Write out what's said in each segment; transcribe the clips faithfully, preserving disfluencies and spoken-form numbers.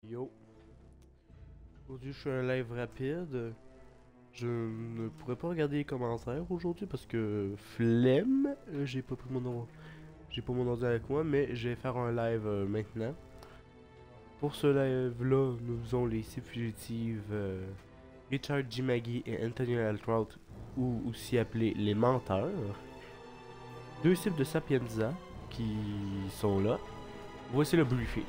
Yo, aujourd'hui je fais un live rapide. Je ne pourrais pas regarder les commentaires aujourd'hui parce que flemme, euh, j'ai pas pris mon or- j'ai pas mon ordi avec moi, mais je vais faire un live euh, maintenant. Pour ce live-là, nous faisons les six fugitives euh, Richard G. Maggie et Anthony Altrout, ou aussi appelés les menteurs. Deux cibles de Sapienza qui sont là. Voici le briefing.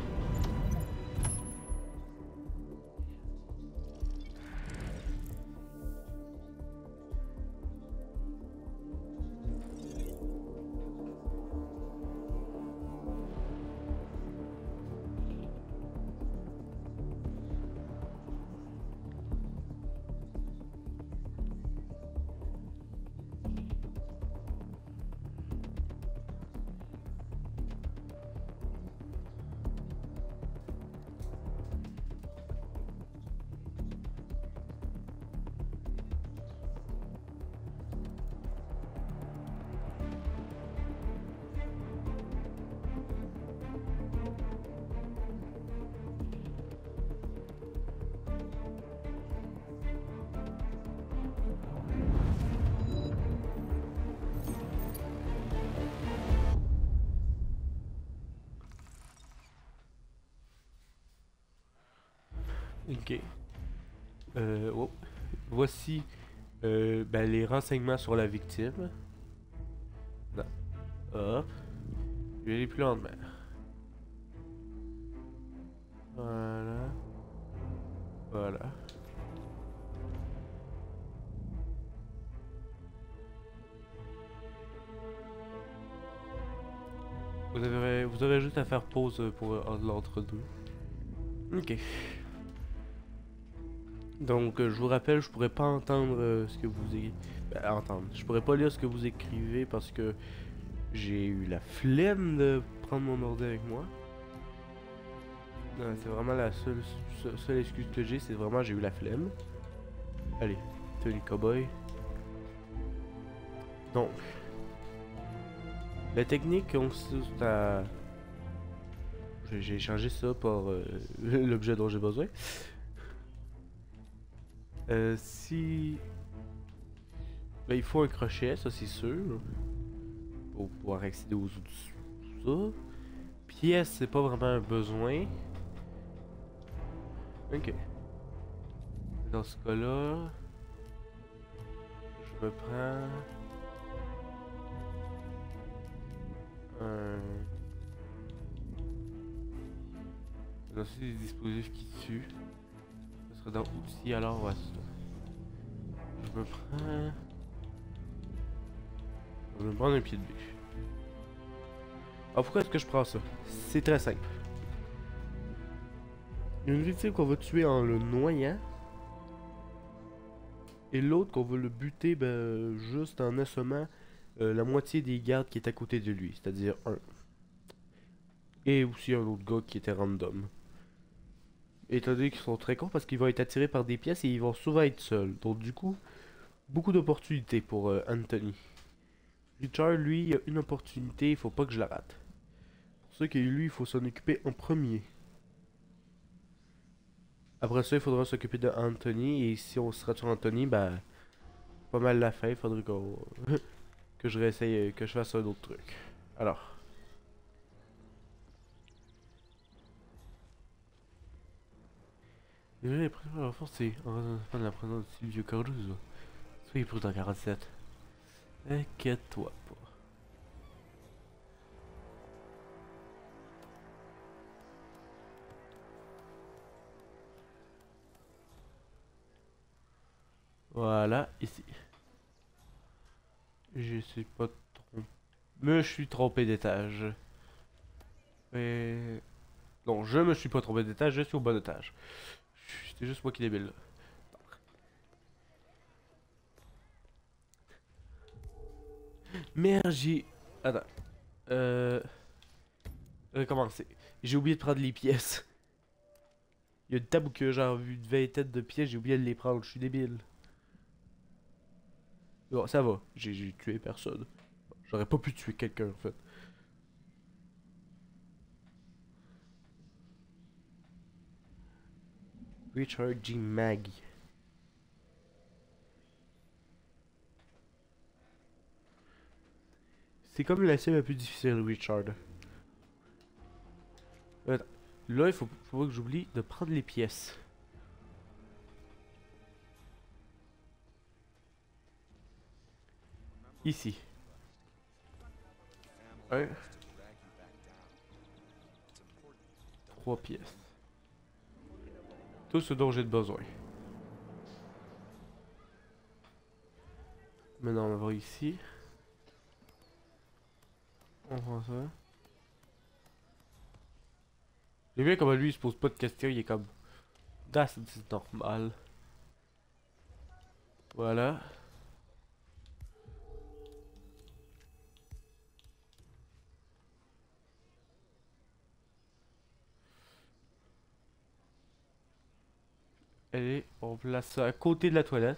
Ok. Euh, oh. Voici euh, ben, les renseignements sur la victime. Non. Hop. Je vais aller plus lentement. Voilà. Voilà. Vous avez, vous aurez juste à faire pause pour euh, l'entre-deux. Ok. Donc, euh, je vous rappelle, je pourrais pas entendre euh, ce que vous écrivez. Ben, entendre. Je pourrais pas lire ce que vous écrivez parce que j'ai eu la flemme de prendre mon ordi avec moi. Non, c'est vraiment la seule, seule, seule excuse que j'ai, c'est vraiment j'ai eu la flemme. Allez, Tony Cowboy. Donc, la technique consiste à... J'ai j'ai changé ça par euh, l'objet dont j'ai besoin. Euh, si... Ben, il faut un crochet, ça c'est sûr. Pour pouvoir accéder aux outils. Tout ça. Pièce, c'est pas vraiment un besoin. Ok. Dans ce cas-là... Je me prends... Un... Là, c'est des dispositifs qui tuent. Ce serait dans outils, alors ouais, c'est ça. Je me prends... Je vais me prendre un pied de biche. Alors pourquoi est-ce que je prends ça? C'est très simple. Il y a une victime qu'on va tuer en le noyant. Et l'autre qu'on va le buter ben, juste en assommant euh, la moitié des gardes qui est à côté de lui. C'est-à-dire un. Et aussi un autre gars qui était random. Étant donné qu'ils sont très cons parce qu'ils vont être attirés par des pièces et ils vont souvent être seuls. Donc du coup, beaucoup d'opportunités pour euh, Anthony. Richard, lui, il a une opportunité, il faut pas que je la rate. Pour ça que lui, il faut s'en occuper en premier. Après ça, il faudra s'occuper de Anthony. Et si on sera sur Anthony, bah, pas mal la fin. Il faudrait qu'on que je réessaye, que je fasse un autre truc. Alors. Déjà, les premières renforts, c'est en fin de la présence de Silvio Caruso. Soyez prudent, quarante-sept. Inquiète-toi pas. Voilà, ici. Je suis pas trompé. Me suis trompé d'étage. Mais... Non, je me suis pas trompé d'étage, je suis au bon étage. C'était juste moi qui débile là. Merde, j'ai... Attends. Euh... Recommencer. J'ai oublié de prendre les pièces. Il y a une table où que j'ai vu une vingtaine de pièces, j'ai oublié de les prendre, je suis débile. Bon, ça va, j'ai tué personne. J'aurais pas pu tuer quelqu'un en fait. Richard G. Maggie. C'est comme la cible la plus difficile, Richard. Attends. Là, il faut, faut pas que j'oublie de prendre les pièces. Ici. Un. Trois pièces. Tout ce dont j'ai besoin. Maintenant, on va voir ici. On prend ça. J'aime bien comment lui il se pose pas de questions, il est comme. That's normal. Voilà. Allez, on place ça à côté de la toilette.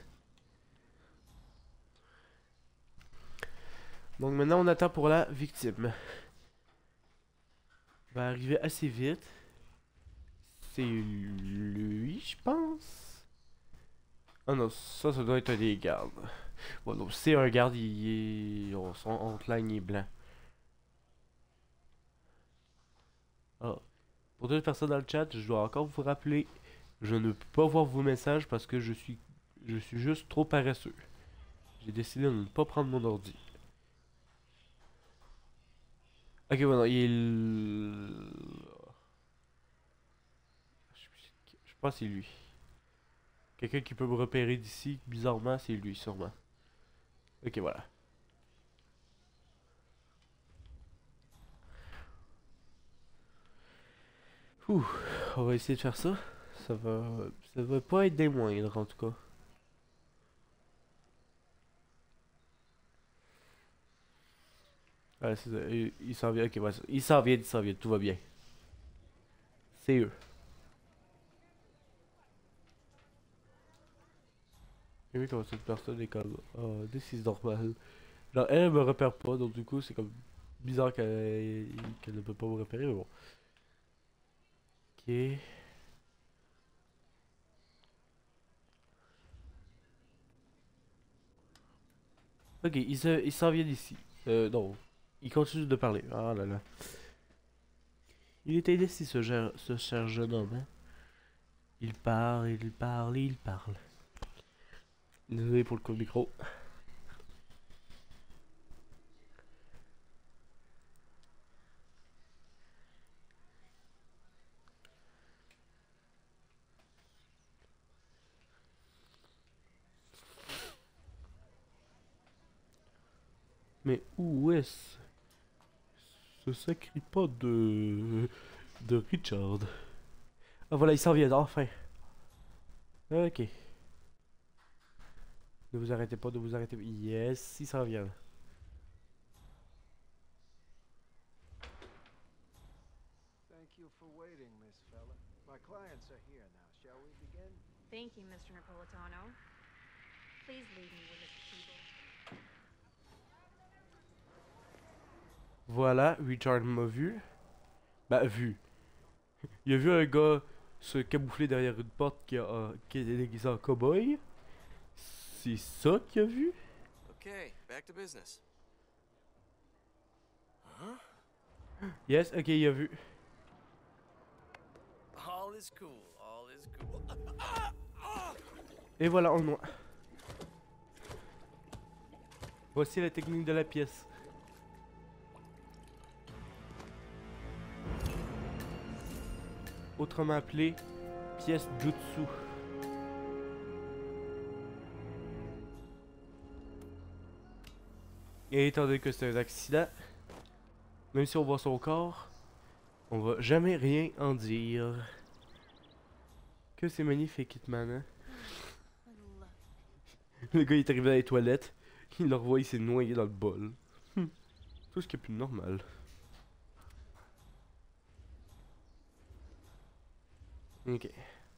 Donc maintenant on attend pour la victime. Va arriver assez vite. C'est lui, je pense. Ah non, ça, ça doit être un des gardes. Bon, donc c'est un garde, il est. On son outline est blanc. Ah. Pour toutes les personnes dans le chat, je dois encore vous rappeler, je ne peux pas voir vos messages parce que je suis. Je suis juste trop paresseux. J'ai décidé de ne pas prendre mon ordi. Ok, bon, non, il. Je pense que c'est lui. Quelqu'un qui peut me repérer d'ici, bizarrement, c'est lui, sûrement. Ok, voilà. Ouh, on va essayer de faire ça. Ça va, ça va pas être des moindres, en tout cas. Ouais, c'est ça. Il, il s'en vient, ok, ouais, il s'en vient, il s'en vient, tout va bien. C'est eux. J'ai vu comment cette personne est comme, oh, this is normal. Genre, elle, elle me repère pas, donc du coup, c'est comme bizarre qu'elle qu'elle ne peut pas me repérer, mais bon. Ok. Ok, il se- il s'en vient d'ici. Euh, non. Il continue de parler. Ah là là. Il est indécis, ce, cher- ce cher jeune homme, hein. Il parle, il parle, il parle. Désolé pour le coup de micro. Mais où est-ce ce sacré pas de... de Richard? Ah voilà, il s'en vient, enfin. Ok. Ne vous arrêtez pas, ne vous arrêtez pas. Yes, il s'en vient. Thank you for waiting, Miss Fella. My clients are here now. Shall we begin? Thank you, Mister Napolitano. Please leave me with Mister Keeble. Voilà, Richard m'a vu. Bah, vu. Il a vu un gars se camoufler derrière une porte qui, a, qui est déguisé en cow-boy. C'est ça qu'il a vu? Okay, back to business. Huh? Yes, ok, il a vu. All is cool, all is cool. Et voilà, on le noie. Voici la technique de la pièce. Autrement appelée pièce jutsu. Et étant donné que c'est un accident, même si on voit son corps, on va jamais rien en dire. Que c'est magnifique, Hitman, hein? Le gars il est arrivé dans les toilettes, il le revoit, il s'est noyé dans le bol. Hum. Tout ce qui est plus normal. Ok.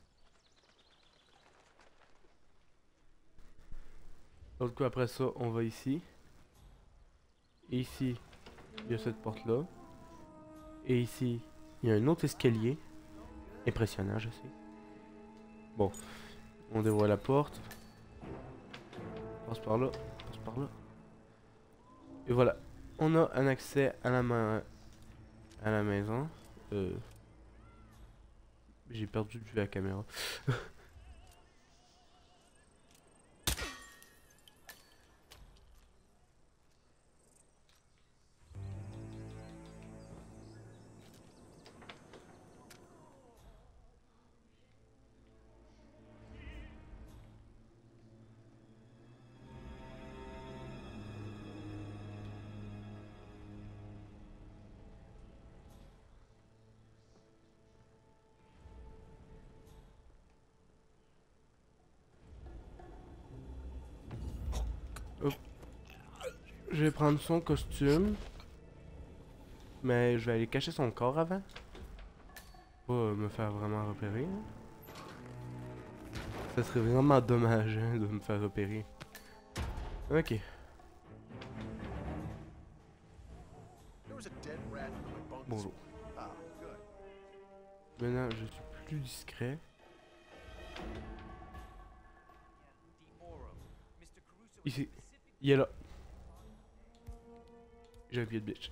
Donc coup après ça, on va ici. Et ici, il y a cette porte là. Et ici, il y a un autre escalier. Impressionnant, je sais. Bon, on dévoile la porte. Passe par là, passe par là. Et voilà, on a un accès à la main, à la maison. Euh, J'ai perdu de vue la caméra. Hop. Je vais prendre son costume. Mais je vais aller cacher son corps avant. Pas euh, me faire vraiment repérer. Hein. Ça serait vraiment dommage hein, de me faire repérer. Ok. There was a dead rat in my bunks. Bonjour. Ah, good. Maintenant, je suis plus discret. Ici. Il est là. J'ai un pied de bitch.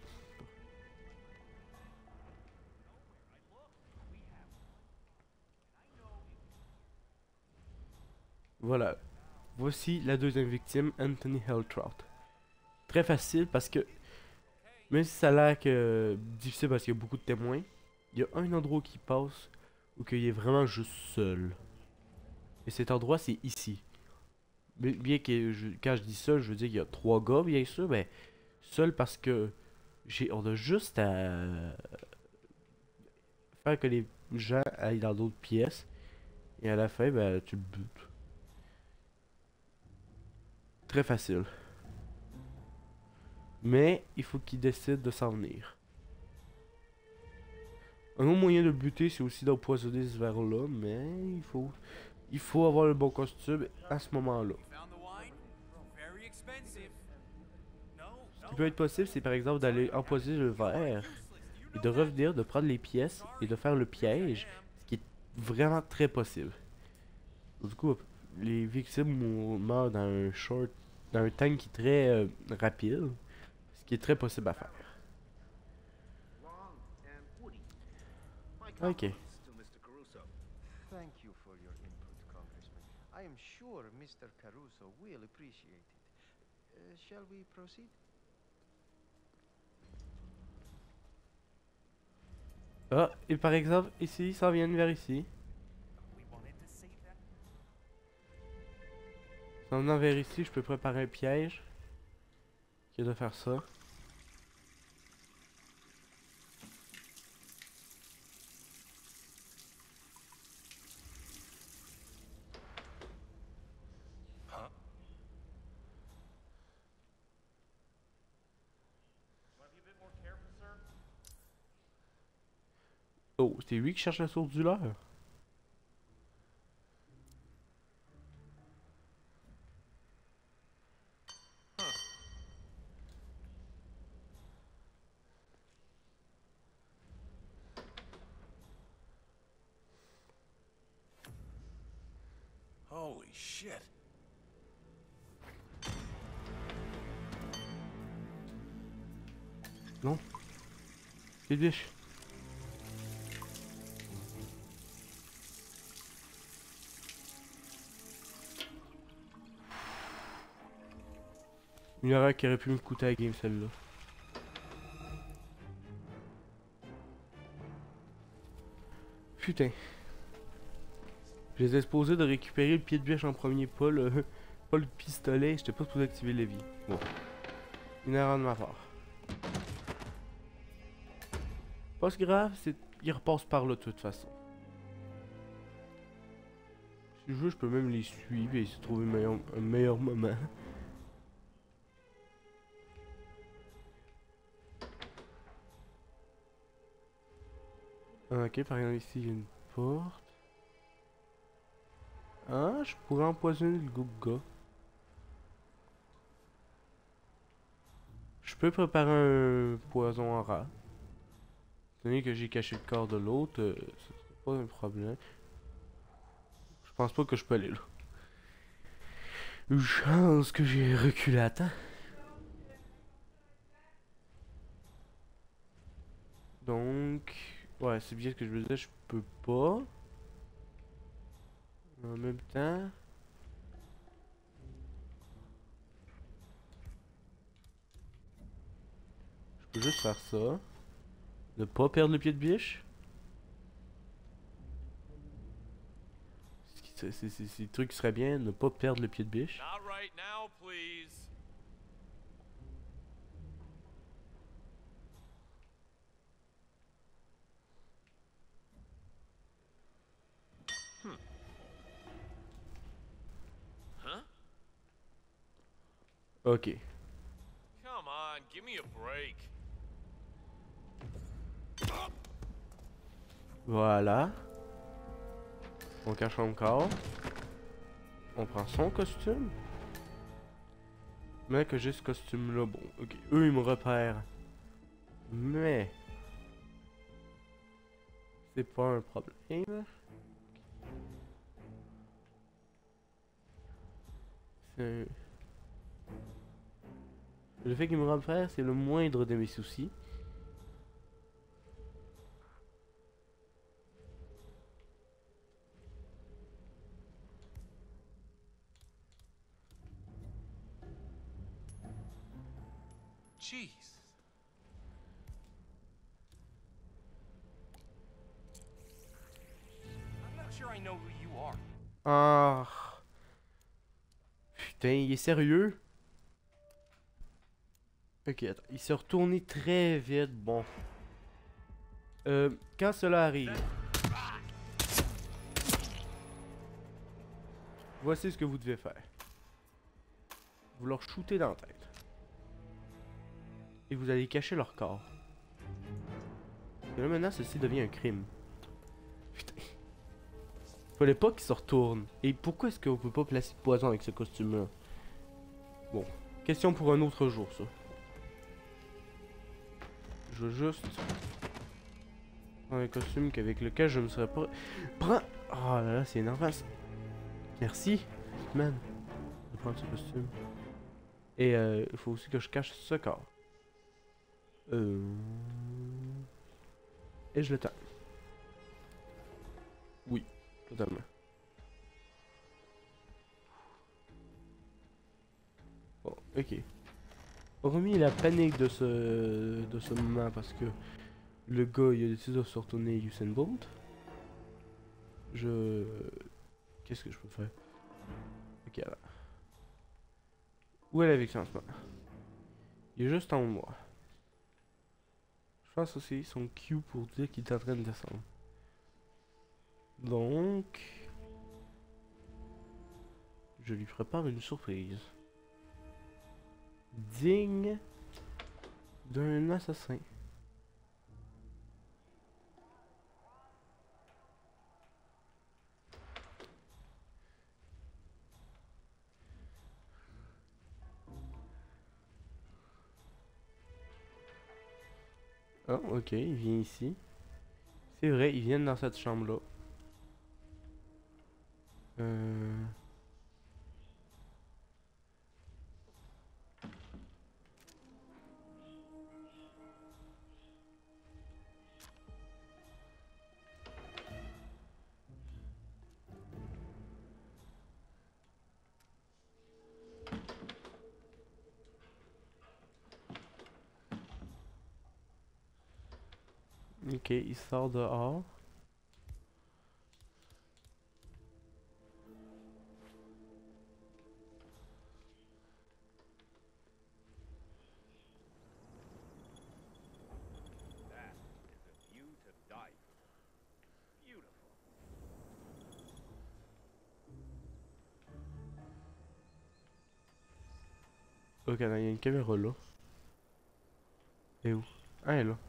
Voilà. Voici la deuxième victime, Anthony Heltrout. Très facile parce que, même si ça a l'air que difficile parce qu'il y a beaucoup de témoins, il y a un endroit qui passe où il est vraiment juste seul. Et cet endroit, c'est ici. Mais bien que je- quand je dis seul, je veux dire qu'il y a trois gars, bien sûr, mais seul parce que j'ai, on a juste à faire que les gens aillent dans d'autres pièces. Et à la fin, ben, tu le butes. Très facile. Mais il faut qu'il décide de s'en venir. Un autre moyen de le buter, c'est aussi d'empoisonner ce verre-là, mais il faut, il faut avoir le bon costume à ce moment-là. Ce qui peut être possible, c'est par exemple d'aller empoisonner le verre et de revenir, de prendre les pièces et de faire le piège, ce qui est vraiment très possible. Du coup, les victimes mou- meurent dans un short, dans un temps qui est très euh, rapide, ce qui est très possible à faire. Long and woody. My Ok. compliments to mister Caruso. Thank you for your input, Congressman. I am sure mister Caruso will appreciate it. Uh, shall we proceed? Ah, et par exemple, ici, ils s'en viennent vers ici. En venant vers ici, je peux préparer un piège. Qui est de faire ça. Oh, c'était lui qui cherche la source du leurre. Holy shit. Non. Quelle biche. Une erreur qui aurait pu me coûter à la game celle-là. Putain. J'étais supposé de récupérer le pied de biche en premier, pas le, pas le pistolet. J'étais pas supposé activer le levier. Bon. Une erreur de ma part. Pas si grave, c'est... il repasse par là de toute façon. Si je veux, je peux même les suivre et essayer de trouver un meilleur, un meilleur moment. Ah, ok, par exemple ici, il y a une porte. Ah, je pourrais empoisonner le gars. Je peux préparer un poison en rat. Étant donné que j'ai caché le corps de l'autre, euh, ce serait pas un problème. Je pense pas que je peux aller là. Une chance que j'ai reculé à temps. Donc... Ouais, c'est bien ce que je veux dire, je peux pas. En même temps... Je peux juste faire ça. Ne pas perdre le pied de biche. C'est le truc qui serait bien, ne pas perdre le pied de biche. Not right now, please. Hmm. Huh? Ok. Come on, give me a break. Voilà. On cache encore. On prend son costume. Mais que j'ai ce costume là, bon, ok. Eux ils me repèrent. Mais... C'est pas un problème. C'est un... Le fait qu'ils me repèrent, c'est le moindre de mes soucis. Jeez. I'm not sure I know who you are. Ah... Putain, il est sérieux? Ok, attends. Il s'est retourné très vite, bon. Euh, quand cela arrive... Voici ce que vous devez faire. Vous leur shootez dans la tête. Et vous allez cacher leur corps. Et là maintenant, ceci devient un crime. Putain. Fallait pas qu'ils se retournent. Et pourquoi est-ce qu'on peut pas placer de poison avec ce costume-là? Bon, question pour un autre jour, ça. Je veux juste... prendre un costume avec lequel je me serais pas... Prends... Oh là là, c'est énervant ça. Merci, man. De prendre ce costume. Et euh, il faut aussi que je cache ce corps. Euh... Et je le tape. Oui, totalement. Bon, ok. Hormis la panique de ce de ce moment parce que le gars il a décidé de se retourner Usain Bolt. Je... Qu'est-ce que je peux faire? Ok, alors. Où est la victime en ce moment? Il est juste en haut de moi. Je pense aussi son cue pour dire qu'il est en train de descendre. Donc... Je lui prépare une surprise. Digne d'un assassin. Oh, ok, il vient ici. C'est vrai, ils viennent dans cette chambre-là. Euh... Ok, il sort dehors. That is a view to die for. Beautiful. Ok, il y a une caméra là. Et où? Ah, elle est là.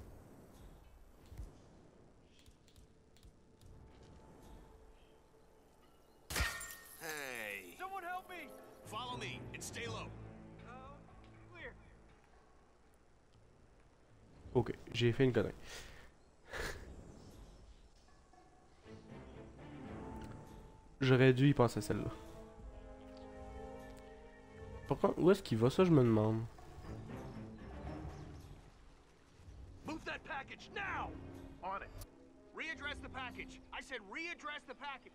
Hey. Someone help me! Follow me and stay low. Uh, clear. Ok, j'ai fait une connerie. J'aurais dû y penser à celle-là. Par contre, où est-ce qu'il va, ça je me demande. Move that package now! On it. Readdress the package. I said readdress the package.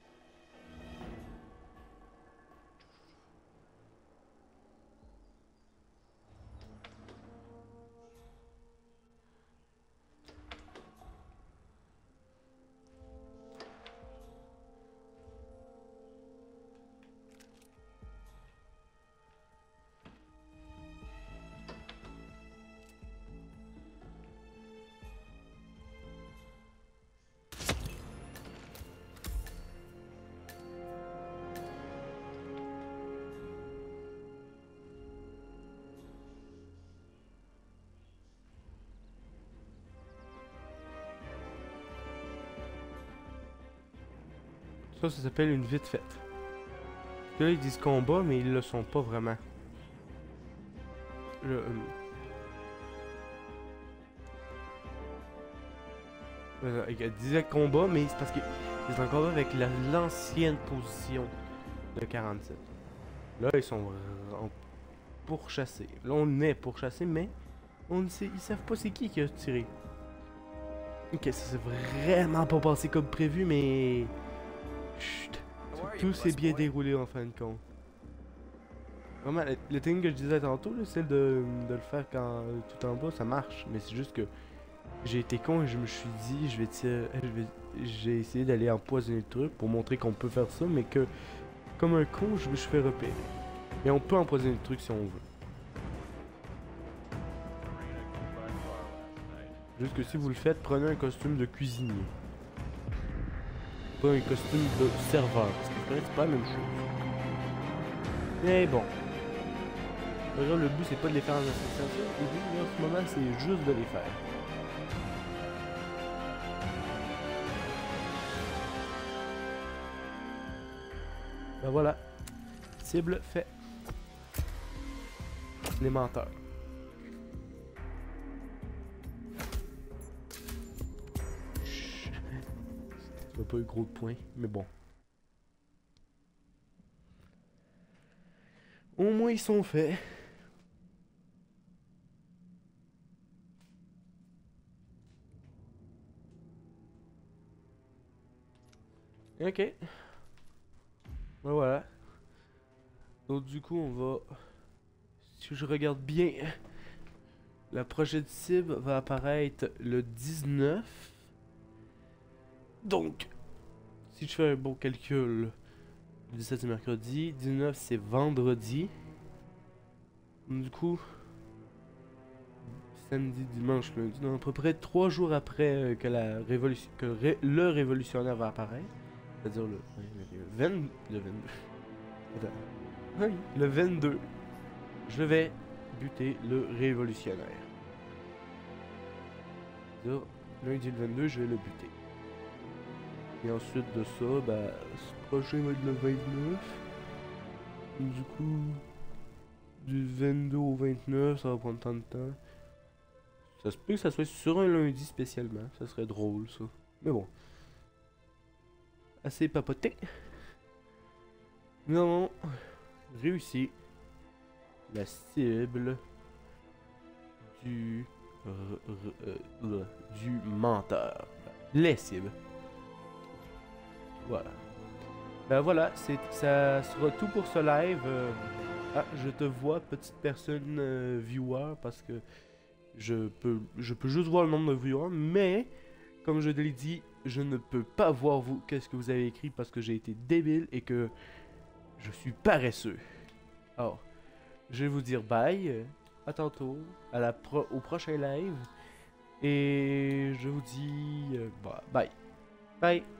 Ça, ça s'appelle une vite faite. Parce que là, ils disent combat, mais ils le sont pas vraiment. Le, euh... Voilà, ils disaient combat, mais c'est parce qu'ils sont en combat avec l'ancienne position de quarante-sept. Là, ils sont en pourchassés. Là, on est pourchassés, mais on ne sait, ils savent pas c'est qui qui a tiré. Ok, ça s'est vraiment pas passé comme prévu, mais... Chut. Tout s'est bien déroulé en fin de compte. Vraiment, le, le thing que je disais tantôt, c'est de, de le faire quand tout en bas, ça marche. Mais c'est juste que j'ai été con et je me suis dit, je vais tirer, je vais, j'ai essayé d'aller empoisonner le truc pour montrer qu'on peut faire ça, mais que comme un con, je me suis fait repérer. Mais on peut empoisonner le truc si on veut. Juste que si vous le faites, prenez un costume de cuisinier. Pas un costume de serveur, parce que c'est pas la même chose. Mais bon. D'ailleurs, le but c'est pas de les faire en association, le but en ce moment c'est juste de les faire. Ben voilà. Cible fait. Les menteurs. Pas eu gros de points, mais bon. Au moins ils sont faits. Ok. Ben voilà. Donc du coup on va... Si je regarde bien, la prochaine cible va apparaître le dix-neuf. Donc, si je fais un bon calcul, le dix-sept c'est mercredi, dix-neuf c'est vendredi. Du coup, samedi, dimanche, lundi, donc à peu près trois jours après que la révolution, que ré, le révolutionnaire va apparaître, c'est-à-dire le, le vingt, le vingt-deux, attends, oui, le vingt-deux, je vais buter le révolutionnaire. C'est-à-dire, lundi le vingt-deux, je vais le buter. Et ensuite de ça, bah, ce prochain va être le vingt-neuf. Et du coup, du vingt-deux au vingt-neuf, ça va prendre tant de temps. Ça se peut que ça soit sur un lundi spécialement. Ça serait drôle, ça. Mais bon. Assez papoté. Nous avons réussi la cible du... R, r, euh, du menteur. Les cibles. Voilà. Ben voilà, c'est, ça sera tout pour ce live. Euh, ah, je te vois, petite personne euh, viewer, parce que je peux, je peux juste voir le nombre de viewers, mais, comme je te l'ai dit, je ne peux pas voir vous qu'est-ce que vous avez écrit parce que j'ai été débile et que je suis paresseux. Alors, je vais vous dire bye, à tantôt, à la pro au prochain live, et je vous dis euh, bah, bye. Bye.